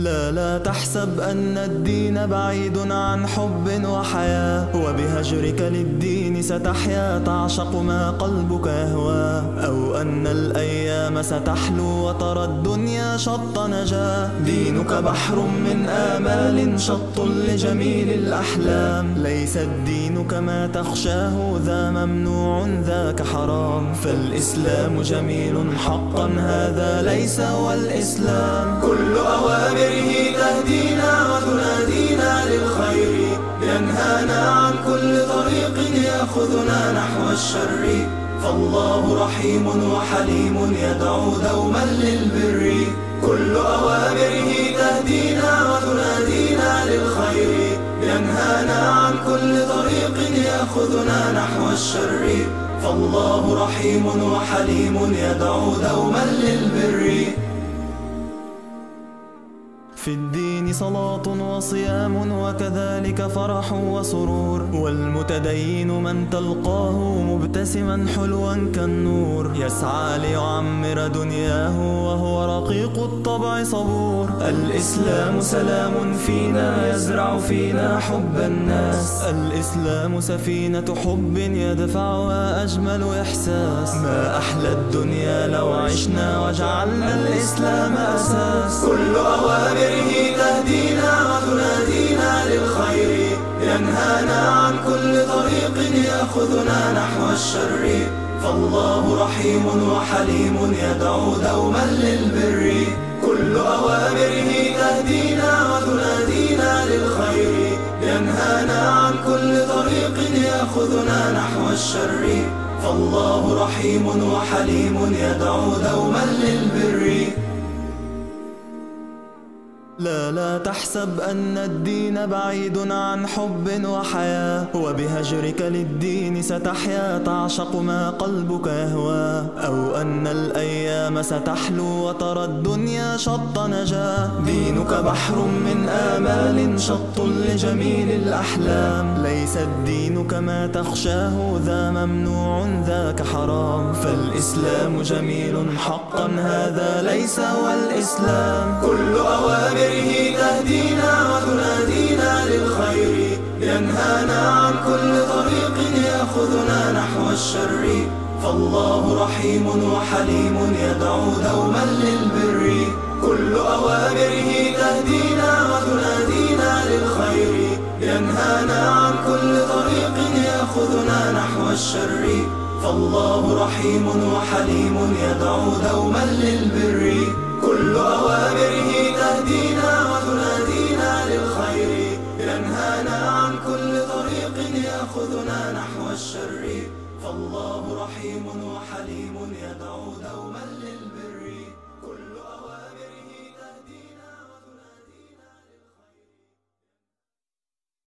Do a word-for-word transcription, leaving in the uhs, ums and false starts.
لا لا تحسب أن الدين بعيد عن حب وحياة، وبهجرك للدين ستحيا تعشق ما قلبك يهوى، أو أن الأيام ستحلو وترى الدنيا شط نجاة. دينك بحر من آمال شط لجميل الأحلام، ليس الدين كما تخشاه ذا ممنوع ذاك حرام، فالإسلام جميل حقا هذا ليس هو الإسلام. كل أوامره تهدينا وتنادينا للخير، ينهانا عن كل طريق يأخذنا نحو الشر، فالله رحيم وحليم يدعو دوما للبر. كل أوامره تهدينا وتنادينا للخير، ينهانا عن كل طريق يأخذنا نحو الشر، فالله رحيم وحليم يدعو دوما للبر. في الدين صلاة وصيام وكذلك فرح وسرور، والمتدين من تلقاه مبتسما حلوا كالنور، يسعى ليعمر دنياه وهو رقيق الطبع صبور. الإسلام سلام فينا يزرع فينا حب الناس، الإسلام سفينة حب يدفعها أجمل إحساس. ما أحلى الدنيا لو عشنا وجعلنا الإسلام أساس. كل أوامره تهدينا وتنادينا للخير، ينهانا عن كل طريق يأخذنا نحو الشر، فالله رحيم وحليم يدعو دوما للبر. كل أوامره تهدينا وتنادينا للخير، ينهانا عن كل طريق يأخذنا نحو الشر، فالله رحيم وحليم يدعو دوما للبر. لا لا تحسب أن الدين بعيد عن حب وحياة، وبهجرك للدين ستحيا تعشق ما قلبك يهوى، أو أن الأيام ستحلو وترى الدنيا شط نجاة. دينك بحر من آمال شط لجميل الأحلام، ليس الدين كما تخشاه ذا ممنوع ذاك حرام، فالإسلام جميل حقا هذا ليس هو الإسلام. كل أوامر تهدينا وتنادينا للخير، ينهانا عن كل طريق يأخذنا نحو الشر، فالله رحيم وحليم يدعو دوما للبر. كل أوامره تهدينا وتنادينا للخير، ينهانا عن كل طريق يأخذنا نحو الشر، فالله رحيم وحليم يدعو دوما للبر. كل أوامره تهدينا وتنادينا للخير، ينهانا عن كل طريق يأخذنا نحو الشر، فالله رحيم وحليم يدعو